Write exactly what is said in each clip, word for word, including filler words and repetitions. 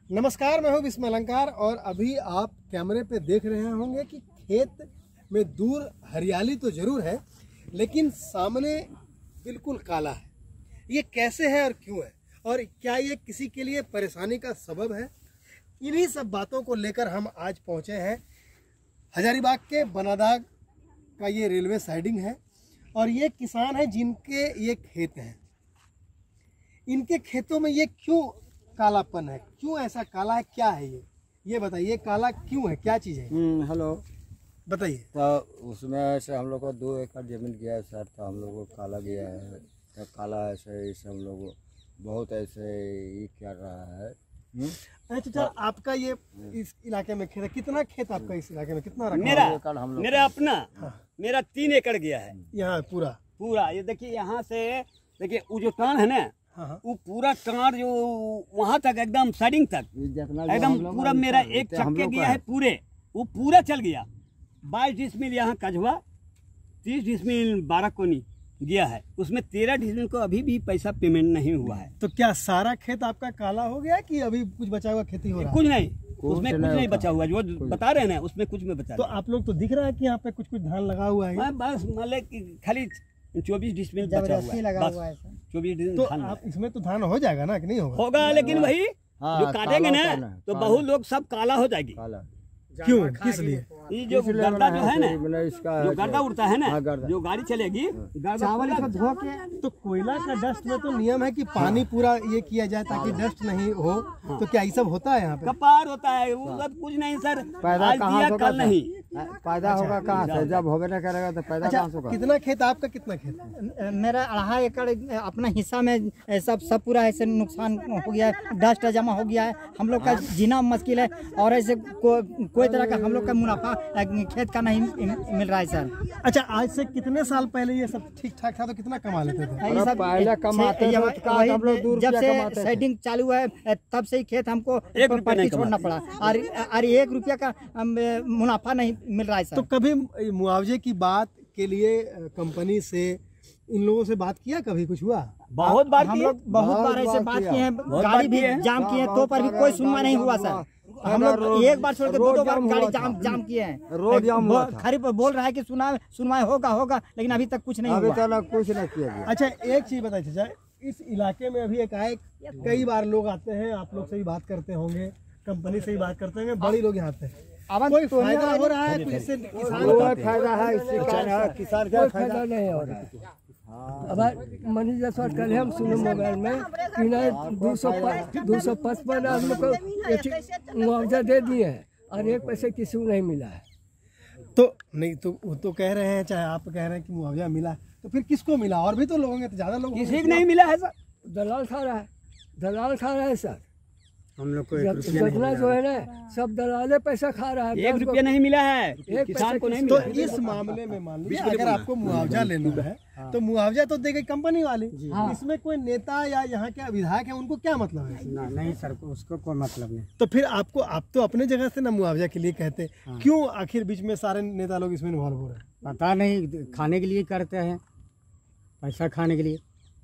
नमस्कार, मैं हूं विस्मय अलंकार और अभी आप कैमरे पे देख रहे होंगे कि खेत में दूर हरियाली तो जरूर है लेकिन सामने बिल्कुल काला है। ये कैसे है और क्यों है और क्या ये किसी के लिए परेशानी का सबब है? इन्हीं सब बातों को लेकर हम आज पहुंचे हैं। हजारीबाग के बनादाग का ये रेलवे साइडिंग है और ये किसान हैं जिनके ये खेत हैं। इनके खेतों में ये क्यों कालापन है, क्यों ऐसा काला है, क्या है ये ये बताइए। काला क्यों है, क्या चीज़ है? हेलो, बताइए। तो उसमें से हम लोग को दो एकड़ जमीन गया है सर, तो हम लोग को काला गया है। तो काला ऐसे ऐसे हम लोग बहुत ऐसे ये कर रहा है। अच्छा चल, आपका ये इस इलाके में खेत है, कितना खेत आपका इस इलाके में कितना रखा? मेरा हम लोग मेरा अपना हाँ। मेरा तीन एकड़ गया है यहाँ पूरा पूरा। ये देखिए यहाँ से देखिए वो जो टान है ना, हाँ हाँ। वो पूरा टान जो वहाँ तक एकदम साइडिंग तक एकदम पूरा मेरा एक चक्के गया है पूरे, वो पूरा चल गया। बाईस डिसमिल यहाँ कझवा, तीस डिसमिल बारह कोनी गया है। उसमें तेरह डिसमिल को अभी भी पैसा पेमेंट नहीं हुआ है। तो क्या सारा खेत आपका काला हो गया कि अभी कुछ बचा हुआ खेती हो रहा है? कुछ नहीं, उसमें कुछ नहीं बचा हुआ। जो बता रहे हैं ना उसमें कुछ में बचा। तो आप लोग तो दिख रहा है कि यहाँ पे कुछ कुछ धान लगा हुआ है। बस मतलब खाली चौबीस डिसमिल बचा हुआ है, लगा बस हुआ है। चौबीस डिसमिल तो धान आप इसमें तो धान हो जाएगा ना कि नहीं होगा? होगा, लेकिन वही हाँ, जो काटेंगे काला ना होता तो है, बहुत लोग सब काला हो जाएगी। काला क्यों, किस लिए? ये जो गर्दा जो है ना, इसका जो गर्दा उड़ता है ना, हाँ, गर्दा। जो गाड़ी चलेगी चावल इसका धो के। तो कोयला का डस्ट में तो नियम है कि पानी पूरा ये किया जाए ताकि डस्ट नहीं हो। तो क्या ये सब होता है यहाँ पे? कपार होता है वो सब कुछ नहीं सर। पैदा आज कहाँ दिया होगा कल सर? नहीं। पैदा होगा कहाँ से? जब होबे न करेगा तो पैदा कहाँ से होगा? कितना खेत आपका, कितना खेत है? मेरा अढ़ाई एकड़ अपना हिस्सा में सब सब पूरा ऐसे नुकसान हो गया है, डस्ट जमा हो गया है। हम लोग का जीना मुश्किल है और ऐसे को, कोई तरह का हम लोग का मुनाफा खेत का नहीं मिल रहा है सर। अच्छा, आज से कितने साल पहले ये सब ठीक ठाक था तो कितना कमा लेते थे? ये सब पहले कमाते थे, वही- तो हम लोग दूर जब रुपया से कमाते थे। सेटिंग चालू है तब से ही खेत हमको एक रुपया पट्टी नहीं छोड़ना पड़ा और और एक रुपया का हम, मुनाफा नहीं मिल रहा है सर। तो कभी मुआवजे की बात के लिए कंपनी से इन लोगों से बात किया, कभी कुछ हुआ? बहुत बार हम किए। लोग बहुत बहुत बार ऐसे बार बात किया। किए हैं, बहुत गाड़ी बार भी किए हैं। जाम किए हैं, तो पर भी कोई सुनवाई नहीं हुआ सर। हम लोग एक बार छोड़ के दो दो बार गाड़ी जाम जाम किए हैं। रोड जाम हुआ था। खरीफ बोल रहा है कि सुना सुनवाई होगा होगा लेकिन अभी तक कुछ नहीं अभी हुआ। तक कुछ नहीं किया गया। अच्छा, एक चीज बताइए चाचा, इस इलाके में अभी एक आए, कई बार लोग आते हैं, आप लोग से भी बात करते होंगे, कंपनी से भी बात करते होंगे, बड़ी लोग यहाँ आते हैं। अब कोई फायदा हो रहा है? कुछ इससे किसान कोई फायदा है इससे क्या है? किसान का फायदा नहीं हो रहा है। अब मनीष जसवाल कल हम सुनो मोबाइल में कि ना दो सौ दो सौ पचपन हम लोग को मुआवजा दे दिए हैं और एक पैसे किसी को नहीं मिला है। तो नहीं, तो वो तो कह रहे हैं, चाहे आप कह रहे हैं कि मुआवजा मिला, तो फिर किसको मिला? और भी तो लोग होंगे, तो ज्यादा लोग किसी को नहीं मिला है सर। दलाल खा रहा है, दलाल खा रहा है सर। हम लोग को जितना जो है ना सब दलाले पैसा खा रहा है। एक दस रुपया नहीं मिला है, एक किसान को नहीं तो मिला। इस मामले में मान लीजिए अगर आपको मुआवजा लेना है तो मुआवजा तो देगी कंपनी वाली। इसमें कोई नेता या यहाँ के विधायक है, उनको क्या मतलब है? ना, नहीं सर, उसको कोई मतलब नहीं। तो फिर आपको, आप तो अपने जगह से ना मुआवजा के लिए कहते, क्यों आखिर बीच में सारे नेता लोग इसमें इन्वॉल्व हो रहे हैं? पता नहीं, खाने के लिए करते हैं, पैसा खाने के लिए।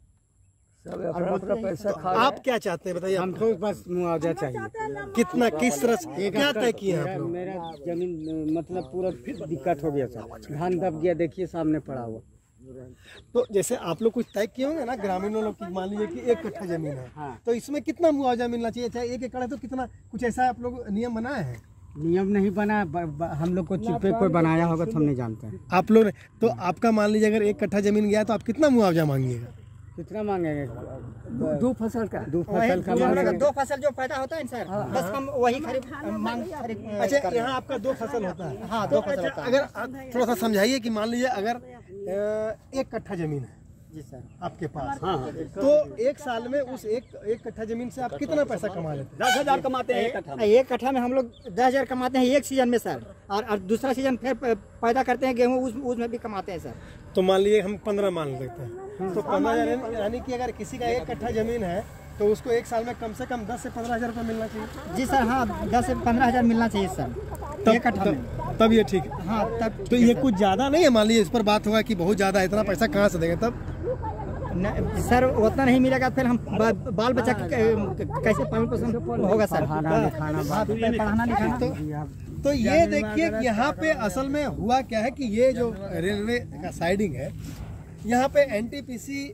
सब अपना अपना पैसा तो खा आप क्या चाहते हैं बताइए? हमको बस मुआवजा चाहिए। कितना, किस तरह से, क्या तय किए हैं आप लोग? मेरा जमीन मतलब पूरा दिक्कत हो गया सर, धान दब गया, देखिए सामने पड़ा हुआ। तो जैसे आप लोग कुछ तय किए होंगे ना ग्रामीणों लोग की, मान लीजिए कि एक कट्ठा जमीन है, तो इसमें कितना मुआवजा मिलना चाहिए? चाहे एक एकड़ है तो कितना, कुछ ऐसा आप लोग नियम बनाए हैं? नियम नहीं बना, ब, ब, हम लोग को चिप्पे कोई बनाया होगा तो हम नहीं जानते हैं। आप लोग ने, तो आपका मान लीजिए अगर एक कट्ठा जमीन गया तो आप कितना मुआवजा मांगिएगा? कितना मांगेंगे? दो, दो फसल का दो फसल का जो हम लोग का मांगेंगे। दो फसल जो पैदा होता है सर, बस हम वही खरीफ मांग खरीफ अच्छा, यहाँ आपका दो फसल होता है? हाँ, तो दो फसल अच्छा, होता है। अगर आप थोड़ा सा समझाइए कि मान लीजिए अगर अ, एक कट्ठा जमीन है जी सर, आपके पास, तो एक साल में उस एक एक कट्ठा जमीन से आप कितना पैसा कमा लेते हैं? दस हजार कमाते हैं एक कट्ठा में। एक कट्ठा में हम लोग दस हजार कमाते हैं एक सीजन में सर, और, और दूसरा सीजन फिर पैदा करते हैं गेहूँ, उस उसमें भी कमाते हैं सर। तो मान लीजिए हम पंद्रह मान सकते हैं, तो पंद्रह हजार यानी कि अगर किसी का एक कट्ठा जमीन है तो उसको एक साल में कम से कम दस से पंद्रह हजार रुपये मिलना चाहिए। जी सर, हाँ, दस से पंद्रह हजार मिलना चाहिए सर तब, एक कट्ठा में। तब, तब ये ठीक है। हाँ, तब तो ये कुछ ज्यादा नहीं है? मान लीजिए इस पर बात होगा कि बहुत ज्यादा, इतना पैसा कहाँ से देंगे? तब न, सर उतना नहीं मिलेगा फिर हम बा, बाल बच्चा के- के- कैसे पालन पोषण होगा सर? खाना लिखाना बात पढ़ाना लिखाना तो, तो ये देखिए कि यहाँ पे असल में हुआ क्या है कि ये जो रेलवे का साइडिंग है, यहाँ पे एनटीपीसी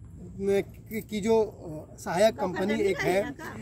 की जो सहायक कंपनी एक है,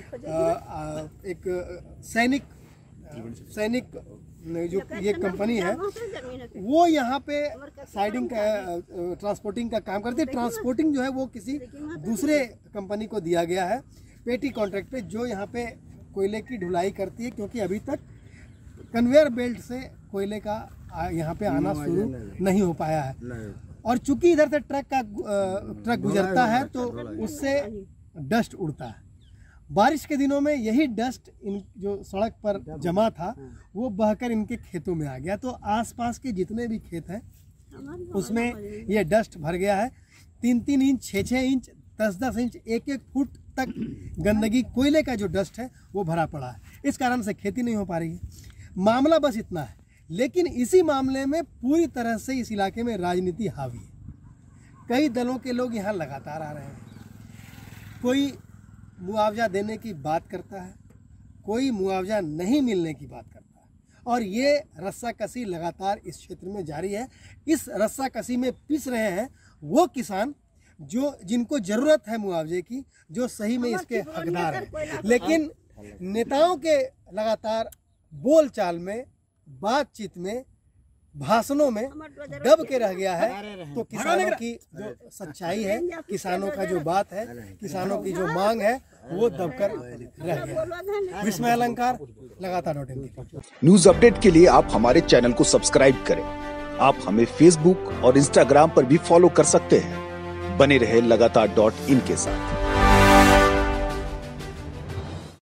एक सैनिक सैनिक जो ये कंपनी है, वो यहाँ पे साइडिंग का ट्रांसपोर्टिंग का काम करती है। ट्रांसपोर्टिंग जो है वो किसी दूसरे कंपनी को दिया गया है पेटी कॉन्ट्रैक्ट पे, जो यहाँ पे कोयले की ढुलाई करती है, क्योंकि अभी तक कन्वेयर बेल्ट से कोयले का यहाँ पे आना शुरू नहीं हो पाया है। और चूंकि इधर से ट्रक का ट्रक गुजरता है तो उससे डस्ट उड़ता है। बारिश के दिनों में यही डस्ट इन जो सड़क पर जमा था वो बहकर इनके खेतों में आ गया, तो आसपास के जितने भी खेत हैं उसमें ये डस्ट भर गया है। तीन तीन इंच, छः छः इंच, दस दस इंच, एक एक फुट तक गंदगी, कोयले का जो डस्ट है वो भरा पड़ा है। इस कारण से खेती नहीं हो पा रही है। मामला बस इतना है, लेकिन इसी मामले में पूरी तरह से इस इलाके में राजनीति हावी है। कई दलों के लोग यहाँ लगातार आ रहे हैं। कोई मुआवजा देने की बात करता है, कोई मुआवजा नहीं मिलने की बात करता है, और ये रस्साकसी लगातार इस क्षेत्र में जारी है। इस रस्साकसी में पिस रहे हैं वो किसान जो जिनको ज़रूरत है मुआवजे की, जो सही में इसके हकदार हैं। लेकिन नेताओं के लगातार बोलचाल में, बातचीत में, भाषणों में दब के रह गया है। तो किसानों की जो सच्चाई है, किसानों का जो बात है, किसानों की जो मांग है, वो दबकर रह गया। विस्मय अलंकार, लगातार डॉट इन। न्यूज अपडेट के लिए आप हमारे चैनल को सब्सक्राइब करें। आप हमें फेसबुक और इंस्टाग्राम पर भी फॉलो कर सकते हैं। बने रहे लगातार डॉट इन के साथ।